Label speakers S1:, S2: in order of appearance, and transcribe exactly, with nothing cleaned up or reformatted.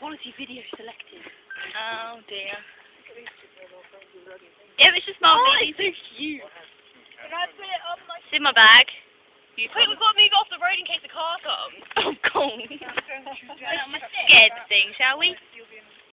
S1: quality video selected.
S2: Oh dear. Yeah, it's just my
S1: Oh,
S2: baby.
S1: it's so cute.
S3: Can I put it on my...
S2: It's in my bag.
S3: Wait, we've got to move off the road in case the car comes.
S2: Oh, God.
S3: I'm
S2: Scared thing, shall we?